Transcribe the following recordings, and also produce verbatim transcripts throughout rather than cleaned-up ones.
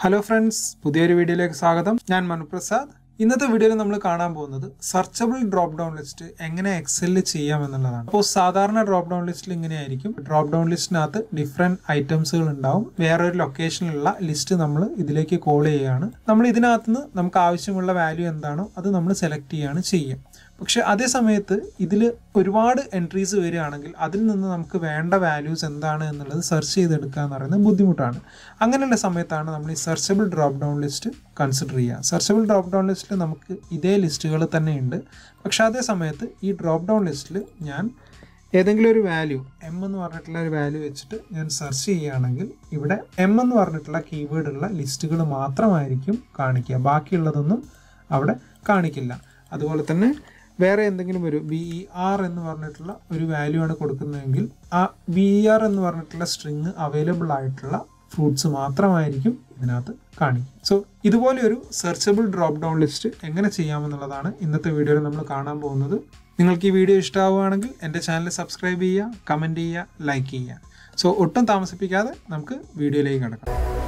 Hello friends, പുതിയൊരു വീഡിയോയിലേക്ക് സ്വാഗതം. ഞാൻ മനുപ്രസാദ്. ഇന്നത്തെ വീഡിയോയിൽ നമ്മൾ കാണാൻ പോകുന്നത് സെർച്ചബിൾ ഡ്രോപ്പ് ഡൗൺ ലിസ്റ്റ് എങ്ങനെ എക്സലിൽ ചെയ്യാം എന്നുള്ളതാണ്. അപ്പോൾ സാധാരണ ഡ്രോപ്പ് ഡൗൺ ലിസ്റ്റിൽ ഇങ്ങനെയായിരിക്കും. ഡ്രോപ്പ് ഡൗൺ ലിസ്റ്റിനകത്ത് ഡിഫറെന്റ് ഐറ്റംസുകൾ ഉണ്ടാവും. വേറൊരു ലൊക്കേഷനിലുള്ള ലിസ്റ്റ് നമ്മൾ ഇതിലേക്ക് കോൾ ചെയ്യുകയാണ്. നമ്മൾ ഇതിനകത്ത് നിന്ന് നമുക്ക് ആവശ്യമുള്ള വാല്യൂ എന്താണോ അത് നമ്മൾ സെലക്ട് ചെയ്യുകയാണ് ചെയ്യുക. പക്ഷെ അതേ സമയത്ത് ഇതിൽ ഒരുപാട് എൻട്രീസ് വരികയാണെങ്കിൽ അതിൽ നിന്ന് നമുക്ക് വേണ്ട വാല്യൂസ് എന്താണ് എന്നുള്ളത് സെർച്ച് ചെയ്തെടുക്കുക എന്ന് പറയുന്നത് ബുദ്ധിമുട്ടാണ്. അങ്ങനെയുള്ള സമയത്താണ് നമ്മൾ ഈ searchable drop down list consider ചെയ്യുക. സെർച്ചബിൾ ഡ്രോപ്പ് ഡൗൺ ലിസ്റ്റിൽ നമുക്ക് ഇതേ ലിസ്റ്റുകൾ തന്നെ ഉണ്ട്. പക്ഷേ അതേ സമയത്ത് ഈ ഡ്രോപ്പ് ഡൗൺ ലിസ്റ്റിൽ ഞാൻ ഏതെങ്കിലും ഒരു വാല്യൂ എം എന്ന് പറഞ്ഞിട്ടുള്ള ഒരു വാല്യൂ വെച്ചിട്ട് ഞാൻ സെർച്ച് ചെയ്യുകയാണെങ്കിൽ ഇവിടെ എം എന്ന് പറഞ്ഞിട്ടുള്ള കീവേഡുള്ള ലിസ്റ്റുകൾ മാത്രമായിരിക്കും കാണിക്കുക. ബാക്കിയുള്ളതൊന്നും അവിടെ കാണിക്കില്ല. അതുപോലെ തന്നെ വേറെ എന്തെങ്കിലും ഒരു ബി ഇ ആർ എന്ന് പറഞ്ഞിട്ടുള്ള ഒരു വാല്യൂ ആണ് കൊടുക്കുന്നതെങ്കിൽ ആ ബി ഇ ആർ എന്ന് പറഞ്ഞിട്ടുള്ള സ്ട്രിങ് അവൈലബിൾ ആയിട്ടുള്ള ഫ്രൂട്ട്സ് മാത്രമായിരിക്കും ഇതിനകത്ത് കാണിക്കും. സോ ഇതുപോലെ ഒരു സെർച്ചബിൾ ഡ്രോപ്പ് ഡൗൺ ലിസ്റ്റ് എങ്ങനെ ചെയ്യാമെന്നുള്ളതാണ് ഇന്നത്തെ വീഡിയോയിൽ നമ്മൾ കാണാൻ പോകുന്നത്. നിങ്ങൾക്ക് ഈ വീഡിയോ ഇഷ്ടമാവുകയാണെങ്കിൽ എൻ്റെ ചാനൽ സബ്സ്ക്രൈബ് ചെയ്യുക, കമൻറ്റ് ചെയ്യുക, ലൈക്ക് ചെയ്യുക. സോ ഒട്ടും താമസിപ്പിക്കാതെ നമുക്ക് വീഡിയോയിലേക്ക് കിടക്കാം.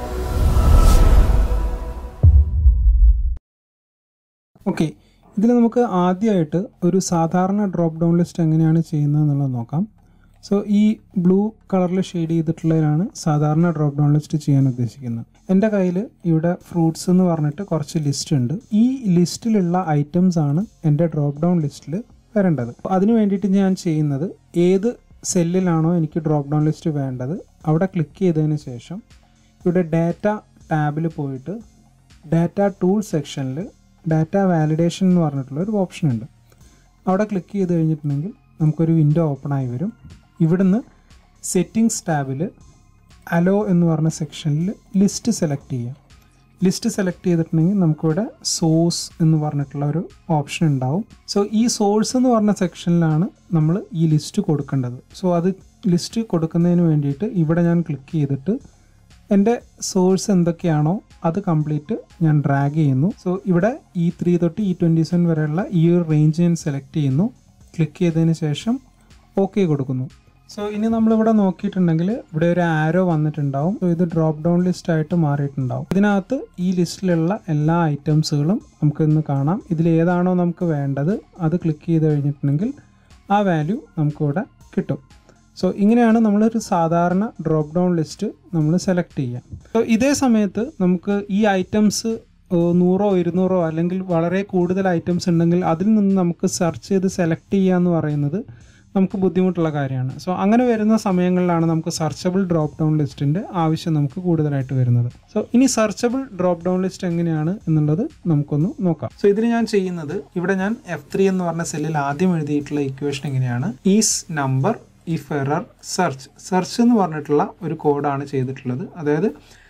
ഓക്കെ, ഇതിൽ നമുക്ക് ആദ്യമായിട്ട് ഒരു സാധാരണ ഡ്രോപ്പ് ഡൗൺ ലിസ്റ്റ് എങ്ങനെയാണ് ചെയ്യുന്നത് എന്നുള്ളത് നോക്കാം. സോ ഈ ബ്ലൂ കളറിൽ ഷെയ്ഡ് ചെയ്തിട്ടുള്ളതിലാണ് സാധാരണ ഡ്രോപ്പ് ഡൗൺ ലിസ്റ്റ് ചെയ്യാൻ ഉദ്ദേശിക്കുന്നത്. എൻ്റെ കയ്യിൽ ഇവിടെ ഫ്രൂട്ട്സ് എന്ന് പറഞ്ഞിട്ട് കുറച്ച് ലിസ്റ്റ് ഉണ്ട്. ഈ ലിസ്റ്റിലുള്ള ഐറ്റംസ് ആണ് എൻ്റെ ഡ്രോപ്പ് ഡൗൺ ലിസ്റ്റിൽ വരേണ്ടത്. അതിന് വേണ്ടിയിട്ട് ഞാൻ ചെയ്യുന്നത് ഏത് സെല്ലിലാണോ എനിക്ക് ഡ്രോപ്പ് ഡൗൺ ലിസ്റ്റ് വേണ്ടത് അവിടെ ക്ലിക്ക് ചെയ്തതിന് ശേഷം ഇവിടെ ഡാറ്റ ടാബിൽ പോയിട്ട് ഡാറ്റ ടൂൾ സെക്ഷനിൽ ഡാറ്റ വാലിഡേഷൻ എന്ന് പറഞ്ഞിട്ടുള്ള ഒരു ഓപ്ഷൻ ഉണ്ട്. അവിടെ ക്ലിക്ക് ചെയ്ത് കഴിഞ്ഞിട്ടുണ്ടെങ്കിൽ നമുക്കൊരു വിൻഡോ ഓപ്പൺ ആയി വരും. ഇവിടുന്ന് സെറ്റിംഗ്സ് ടാബിൽ അലോ എന്ന് പറഞ്ഞ സെക്ഷനിൽ ലിസ്റ്റ് സെലക്ട് ചെയ്യാം. ലിസ്റ്റ് സെലക്ട് ചെയ്തിട്ടുണ്ടെങ്കിൽ നമുക്കിവിടെ സോഴ്സ് എന്ന് പറഞ്ഞിട്ടുള്ള ഒരു ഓപ്ഷൻ ഉണ്ടാവും. സോ ഈ സോഴ്സ് എന്ന് പറഞ്ഞ സെക്ഷനിലാണ് നമ്മൾ ഈ ലിസ്റ്റ് കൊടുക്കേണ്ടത്. സോ അത് ലിസ്റ്റ് കൊടുക്കുന്നതിന് വേണ്ടിയിട്ട് ഇവിടെ ഞാൻ ക്ലിക്ക് ചെയ്തിട്ട് എൻ്റെ സോഴ്സ് എന്തൊക്കെയാണോ അത് കംപ്ലീറ്റ് ഞാൻ ഡ്രാഗ് ചെയ്യുന്നു. സോ ഇവിടെ ഇ ത്രീ തൊട്ട് ഇ ട്വൻറ്റി സെവൻ വരെയുള്ള ഈ ഒരു റേഞ്ച് ഞാൻ സെലക്ട് ചെയ്യുന്നു. ക്ലിക്ക് ചെയ്തതിന് ശേഷം ഓക്കെ കൊടുക്കുന്നു. സോ ഇനി നമ്മളിവിടെ നോക്കിയിട്ടുണ്ടെങ്കിൽ ഇവിടെ ഒരു ആരോ വന്നിട്ടുണ്ടാവും. സോ ഇത് ഡ്രോപ്പ് ഡൗൺ ലിസ്റ്റ് ആയിട്ട് മാറിയിട്ടുണ്ടാവും. ഇതിനകത്ത് ഈ ലിസ്റ്റിലുള്ള എല്ലാ ഐറ്റംസുകളും നമുക്കിന്ന് കാണാം. ഇതിൽ ഏതാണോ നമുക്ക് വേണ്ടത് അത് ക്ലിക്ക് ചെയ്ത് കഴിഞ്ഞിട്ടുണ്ടെങ്കിൽ ആ വാല്യൂ നമുക്കിവിടെ കിട്ടും. സോ ഇങ്ങനെയാണ് നമ്മളൊരു സാധാരണ ഡ്രോപ്പ് ഡൗൺ ലിസ്റ്റ് നമ്മൾ സെലക്ട് ചെയ്യുക. സോ ഇതേ സമയത്ത് നമുക്ക് ഈ ഐറ്റംസ് നൂറോ ഇരുന്നൂറോ അല്ലെങ്കിൽ വളരെ കൂടുതൽ ഐറ്റംസ് ഉണ്ടെങ്കിൽ അതിൽ നിന്ന് നമുക്ക് സെർച്ച് ചെയ്ത് സെലക്ട് ചെയ്യുക എന്ന് പറയുന്നത് നമുക്ക് ബുദ്ധിമുട്ടുള്ള കാര്യമാണ്. സോ അങ്ങനെ വരുന്ന സമയങ്ങളിലാണ് നമുക്ക് സെർച്ചബിൾ ഡ്രോപ്പ് ഡൗൺ ലിസ്റ്റിൻ്റെ ആവശ്യം നമുക്ക് കൂടുതലായിട്ട് വരുന്നത്. സോ ഇനി സെർച്ചബിൾ ഡ്രോപ്പ് ഡൗൺ ലിസ്റ്റ് എങ്ങനെയാണ് എന്നുള്ളത് നമുക്കൊന്ന് നോക്കാം. സോ ഇതിന് ഞാൻ ചെയ്യുന്നത് ഇവിടെ ഞാൻ എഫ് ത്രീ എന്ന് പറഞ്ഞ സെല്ലിൽ ആദ്യം എഴുതിയിട്ടുള്ള ഇക്വേഷൻ എങ്ങനെയാണ് is number if error search search എന്ന് പറഞ്ഞിട്ടുള്ള ഒരു കോഡാണ് ചെയ്തിട്ടുള്ളത്. അതായത്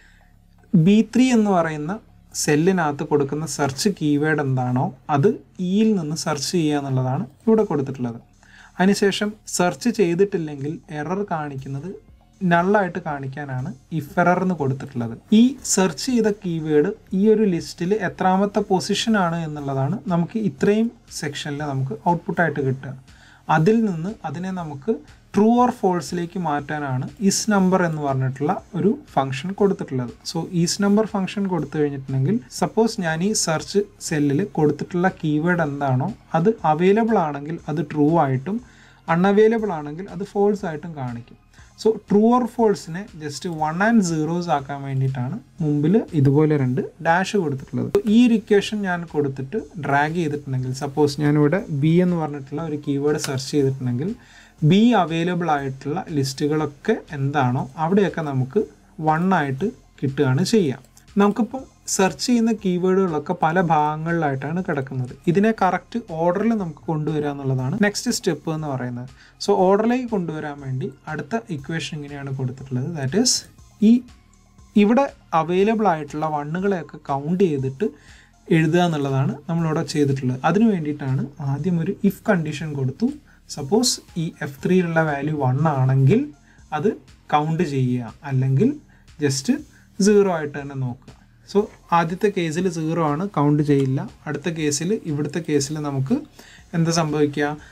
ബി ത്രീ എന്ന് പറയുന്ന സെല്ലിനകത്ത് കൊടുക്കുന്ന സെർച്ച് കീവേഡ് എന്താണോ അത് ഇയിൽ നിന്ന് സെർച്ച് ചെയ്യുക എന്നുള്ളതാണ് ഇവിടെ കൊടുത്തിട്ടുള്ളത്. അതിനുശേഷം സെർച്ച് ചെയ്തിട്ടില്ലെങ്കിൽ എറർ കാണിക്കുന്നത് നള്ളായിട്ട് കാണിക്കാനാണ് ഇഫ് എറർ എന്ന് കൊടുത്തിട്ടുള്ളത്. ഈ സെർച്ച് ചെയ്ത കീവേഡ് ഈ ഒരു ലിസ്റ്റിൽ എത്രാമത്തെ പൊസിഷനാണ് എന്നുള്ളതാണ് നമുക്ക് ഇത്രയും സെക്ഷനിൽ നമുക്ക് ഔട്ട്പുട്ടായിട്ട് കിട്ടുക. അതിൽ നിന്ന് അതിനെ നമുക്ക് ട്രൂ ഓർ ഫോൾസിലേക്ക് മാറ്റാനാണ് ഈസ് നമ്പർ എന്ന് പറഞ്ഞിട്ടുള്ള ഒരു ഫംഗ്ഷൻ കൊടുത്തിട്ടുള്ളത്. സോ ഈസ് നമ്പർ ഫംഗ്ഷൻ കൊടുത്തു കഴിഞ്ഞിട്ടുണ്ടെങ്കിൽ സപ്പോസ് ഞാൻ ഈ സെർച്ച് സെല്ലിൽ കൊടുത്തിട്ടുള്ള കീവേഡ് എന്താണോ അത് അവൈലബിൾ ആണെങ്കിൽ അത് ട്രൂ ആയിട്ടും അൺഅവൈലബിൾ ആണെങ്കിൽ അത് ഫോൾസ് ആയിട്ടും കാണിക്കും. സോ ട്രൂ ഓർ ഫോൾസിനെ ജസ്റ്റ് വൺ ആൻഡ് സീറോസ് ആക്കാൻ വേണ്ടിയിട്ടാണ് മുമ്പിൽ ഇതുപോലെ രണ്ട് ഡാഷ് കൊടുത്തിട്ടുള്ളത്. ഈ ഒരു ഇക്വേഷൻ ഞാൻ കൊടുത്തിട്ട് ഡ്രാഗ് ചെയ്തിട്ടുണ്ടെങ്കിൽ സപ്പോസ് ഞാനിവിടെ ബി എന്ന് പറഞ്ഞിട്ടുള്ള ഒരു കീവേഡ് സെർച്ച് ചെയ്തിട്ടുണ്ടെങ്കിൽ ബി അവൈലബിൾ ആയിട്ടുള്ള ലിസ്റ്റുകളൊക്കെ എന്താണോ അവിടെയൊക്കെ നമുക്ക് വൺ ആയിട്ട് കിട്ടുകയാണ് ചെയ്യുക. നമുക്കിപ്പോൾ സെർച്ച് ചെയ്യുന്ന കീവേഡുകളൊക്കെ പല ഭാഗങ്ങളിലായിട്ടാണ് കിടക്കുന്നത്. ഇതിനെ കറക്റ്റ് ഓർഡറിൽ നമുക്ക് കൊണ്ടുവരിക എന്നുള്ളതാണ് നെക്സ്റ്റ് സ്റ്റെപ്പ് എന്ന് പറയുന്നത്. സോ ഓർഡറിലേക്ക് കൊണ്ടുവരാൻ വേണ്ടി അടുത്ത ഇക്വേഷൻ ഇങ്ങനെയാണ് കൊടുത്തിട്ടുള്ളത്. ദാറ്റ് ഈസ് ഈ ഇവിടെ അവൈലബിൾ ആയിട്ടുള്ള വണ്ണുകളെയൊക്കെ കൗണ്ട് ചെയ്തിട്ട് എഴുതുക എന്നുള്ളതാണ് നമ്മളിവിടെ ചെയ്തിട്ടുള്ളത്. അതിന് വേണ്ടിയിട്ടാണ് ആദ്യം ഒരു ഇഫ് കണ്ടീഷൻ കൊടുത്തു. സപ്പോസ് ഈ എഫ് ത്രീയിലുള്ള വാല്യൂ വൺ ആണെങ്കിൽ അത് കൗണ്ട് ചെയ്യുക, അല്ലെങ്കിൽ ജസ്റ്റ് സീറോ ആയിട്ട് തന്നെ നോക്കുക. സോ ആദ്യത്തെ കേസിൽ സീറോ ആണ്, കൗണ്ട് ചെയ്യില്ല. അടുത്ത കേസിൽ ഇവിടുത്തെ കേസിൽ നമുക്ക് എന്താ സംഭവിക്കുക,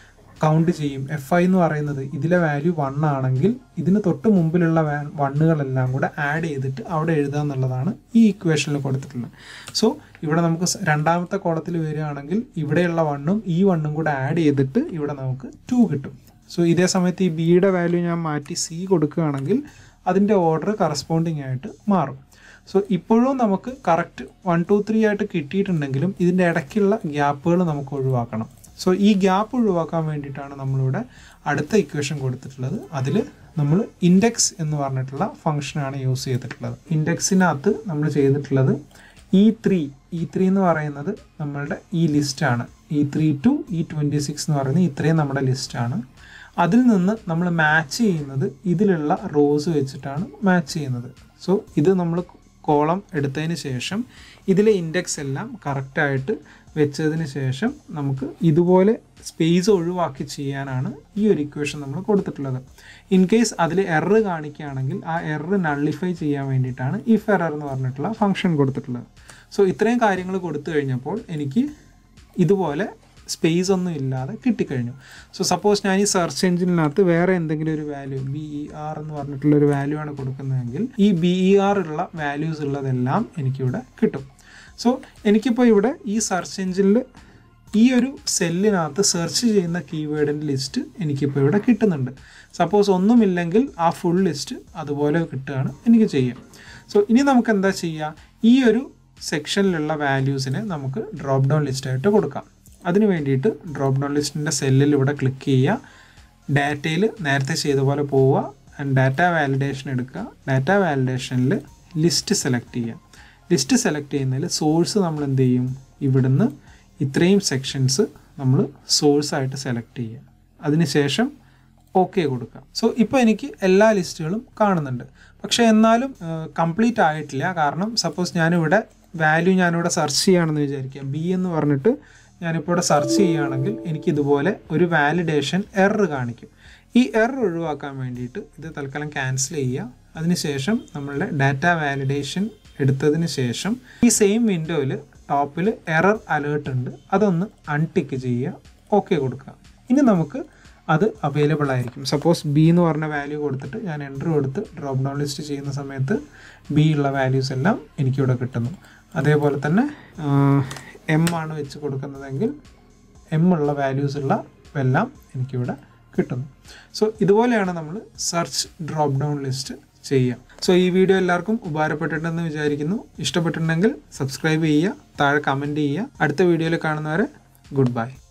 കൗണ്ട് ചെയ്യും. എഫ് ഐ എന്ന് പറയുന്നത് ഇതിലെ വാല്യൂ വൺ ആണെങ്കിൽ ഇതിന് തൊട്ട് മുമ്പിലുള്ള വണ്ണുകളെല്ലാം കൂടെ ആഡ് ചെയ്തിട്ട് അവിടെ എഴുതുക എന്നുള്ളതാണ് ഈ ഇക്വേഷനിൽ കൊടുത്തിട്ടുള്ളത്. സോ ഇവിടെ നമുക്ക് രണ്ടാമത്തെ കോളത്തിൽ വരികയാണെങ്കിൽ ഇവിടെയുള്ള വണ്ണും ഈ വണ്ണും കൂടെ ആഡ് ചെയ്തിട്ട് ഇവിടെ നമുക്ക് ടു കിട്ടും. സോ ഇതേ സമയത്ത് ഈ ബിയുടെ വാല്യൂ ഞാൻ മാറ്റി സി കൊടുക്കുകയാണെങ്കിൽ അതിൻ്റെ ഓർഡർ കറസ്പോണ്ടിങ് ആയിട്ട് മാറും. സോ ഇപ്പോഴും നമുക്ക് കറക്റ്റ് വൺ ടു ത്രീ ആയിട്ട് കിട്ടിയിട്ടുണ്ടെങ്കിലും ഇതിൻ്റെ ഇടയ്ക്കുള്ള ഗ്യാപ്പുകൾ നമുക്ക് ഒഴിവാക്കണം. സോ ഈ ഗ്യാപ്പ് ഒഴിവാക്കാൻ വേണ്ടിയിട്ടാണ് നമ്മളിവിടെ അടുത്ത ഇക്വേഷൻ കൊടുത്തിട്ടുള്ളത്. അതിൽ നമ്മൾ ഇൻഡെക്സ് എന്ന് പറഞ്ഞിട്ടുള്ള ഫംഗ്ഷനാണ് യൂസ് ചെയ്തിട്ടുള്ളത്. ഇൻഡെക്സിനകത്ത് നമ്മൾ ചെയ്തിട്ടുള്ളത് ഇ ത്രീ ഇ ത്രീ എന്ന് പറയുന്നത് നമ്മളുടെ ഈ ലിസ്റ്റാണ്. E three to E twenty six എന്ന് പറയുന്നത് ഇത്രയും നമ്മുടെ ലിസ്റ്റാണ്. അതിൽ നിന്ന് നമ്മൾ മാച്ച് ചെയ്യുന്നത് ഇതിലുള്ള റോസ് വെച്ചിട്ടാണ് മാച്ച് ചെയ്യുന്നത്. സോ ഇത് നമ്മൾ കോളം എടുത്തതിന് ശേഷം ഇതിലെ ഇൻഡെക്സ് എല്ലാം കറക്റ്റായിട്ട് വെച്ചതിന് ശേഷം നമുക്ക് ഇതുപോലെ സ്പേസ് ഒഴിവാക്കി ചെയ്യാനാണ് ഈ ഒരു ഇക്വേഷൻ നമ്മൾ കൊടുത്തിട്ടുള്ളത്. ഇൻ കേസ് അതിൽ എറർ കാണിക്കുകയാണെങ്കിൽ ആ എറർ നള്ളിഫൈ ചെയ്യാൻ വേണ്ടിയിട്ടാണ് ഇഫ് എറർ എന്ന് പറഞ്ഞിട്ടുള്ള ഫംഗ്ഷൻ കൊടുത്തിട്ടുള്ളത്. സോ ഇത്രയും കാര്യങ്ങൾ കൊടുത്തു കഴിഞ്ഞപ്പോൾ എനിക്ക് ഇതുപോലെ സ്പേസ് ഒന്നും ഇല്ലാതെ കിട്ടിക്കഴിഞ്ഞു. സോ സപ്പോസ് ഞാൻ ഈ സെർച്ച് എഞ്ചിനകത്ത് വേറെ എന്തെങ്കിലും ഒരു വാല്യൂ ബി ഇ ആർ എന്ന് പറഞ്ഞിട്ടുള്ള ഒരു വാല്യൂ ആണ് കൊടുക്കുന്നതെങ്കിൽ ഈ ബി ഇ ആർ ഉള്ള വാല്യൂസ് ഉള്ളതെല്ലാം എനിക്കിവിടെ കിട്ടും. സോ എനിക്കിപ്പോൾ ഇവിടെ ഈ സെർച്ച് എഞ്ചിനിൽ ഈ ഒരു സെല്ലിനകത്ത് സെർച്ച് ചെയ്യുന്ന കീവേഡിൻ്റെ ലിസ്റ്റ് എനിക്കിപ്പോൾ ഇവിടെ കിട്ടുന്നുണ്ട്. സപ്പോസ് ഒന്നുമില്ലെങ്കിൽ ആ ഫുൾ ലിസ്റ്റ് അതുപോലെ കിട്ടുകയാണ് എനിക്ക് ചെയ്യാം. സോ ഇനി നമുക്ക് എന്താ ചെയ്യുക, ഈ ഒരു സെക്ഷനിലുള്ള വാല്യൂസിനെ നമുക്ക് ഡ്രോപ്പ് ഡൗൺ ലിസ്റ്റായിട്ട് കൊടുക്കാം. അതിന് വേണ്ടിയിട്ട് ഡ്രോപ്പ് ഡൗൺ ലിസ്റ്റിൻ്റെ സെല്ലിൽ ഇവിടെ ക്ലിക്ക് ചെയ്യുക, ഡാറ്റയിൽ നേരത്തെ ചെയ്ത പോലെ പോവുക, ആൻഡ് ഡാറ്റ വാലിഡേഷൻ എടുക്കുക. ഡാറ്റ വാലിഡേഷനിൽ ലിസ്റ്റ് സെലക്ട് ചെയ്യുക. ലിസ്റ്റ് സെലക്ട് ചെയ്യുന്നതിൽ സോഴ്സ് നമ്മൾ എന്ത് ചെയ്യും, ഇവിടുന്ന് ഇത്രയും സെക്ഷൻസ് നമ്മൾ സോഴ്സായിട്ട് സെലക്ട് ചെയ്യുക. അതിനുശേഷം ഓക്കെ കൊടുക്കുക. സോ ഇപ്പോൾ എനിക്ക് എല്ലാ ലിസ്റ്റുകളും കാണുന്നുണ്ട്. പക്ഷേ എന്നാലും കംപ്ലീറ്റ് ആയിട്ടില്ല. കാരണം സപ്പോസ് ഞാനിവിടെ വാല്യൂ ഞാനിവിടെ സെർച്ച് ചെയ്യുകയാണെന്ന് വിചാരിക്കുക, ബി എന്ന് പറഞ്ഞിട്ട് ഞാനിപ്പോൾ ഇവിടെ സെർച്ച് ചെയ്യുകയാണെങ്കിൽ എനിക്കിതുപോലെ ഒരു വാലിഡേഷൻ എറർ കാണിക്കും. ഈ എറർ ഒഴിവാക്കാൻ വേണ്ടിയിട്ട് ഇത് തൽക്കാലം ക്യാൻസൽ ചെയ്യുക. അതിനുശേഷം നമ്മളുടെ ഡാറ്റ വാലിഡേഷൻ എടുത്തതിന് ശേഷം ഈ സെയിം വിൻഡോയിൽ ടോപ്പിൽ എറർ അലേർട്ട് ഉണ്ട്, അതൊന്ന് അൺടിക്ക് ചെയ്യുക, ഓക്കെ കൊടുക്കുക. ഇനി നമുക്ക് അത് അവൈലബിൾ ആയിരിക്കും. സപ്പോസ് ബി എന്ന് പറഞ്ഞ വാല്യൂ കൊടുത്തിട്ട് ഞാൻ എൻ്റർ കൊടുത്ത് ഡ്രോപ്പ് ഡൗൺ ലിസ്റ്റ് ചെയ്യുന്ന സമയത്ത് ബി ഉള്ള വാല്യൂസ് എല്ലാം എനിക്കിവിടെ കിട്ടുന്നു. അതേപോലെ തന്നെ എം ആണ് വെച്ച് കൊടുക്കുന്നതെങ്കിൽ എം ഉള്ള വാല്യൂസ് ഉള്ള എല്ലാം എനിക്കിവിടെ കിട്ടുന്നു. സോ ഇതുപോലെയാണ് നമ്മൾ സെർച്ച് ഡ്രോപ്പ് ഡൗൺ ലിസ്റ്റ് ചെയ്യുക. സോ ഈ വീഡിയോ എല്ലാവർക്കും ഉപകാരപ്പെട്ടിട്ടുണ്ടെന്ന് വിചാരിക്കുന്നു. ഇഷ്ടപ്പെട്ടിട്ടുണ്ടെങ്കിൽ സബ്സ്ക്രൈബ് ചെയ്യുക, താഴെ കമൻറ്റ് ചെയ്യുക. അടുത്ത വീഡിയോയിൽ കാണുന്നവരെ ഗുഡ് ബൈ.